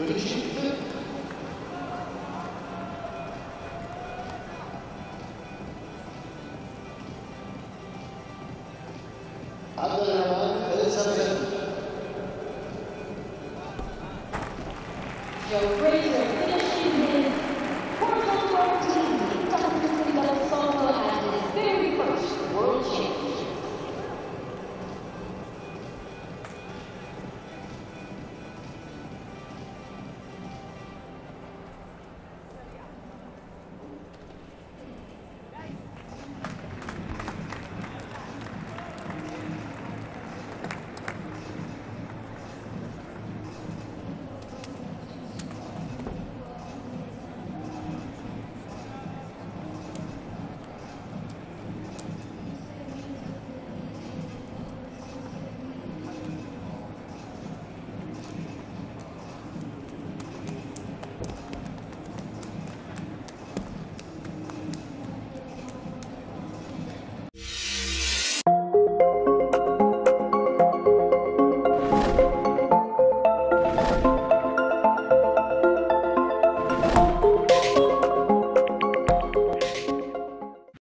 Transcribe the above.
Geschichte Abdelrahman El-Sabri. Joe Frazier finishing his Porto 14 Dr. City Double Solo as his very first World Championship.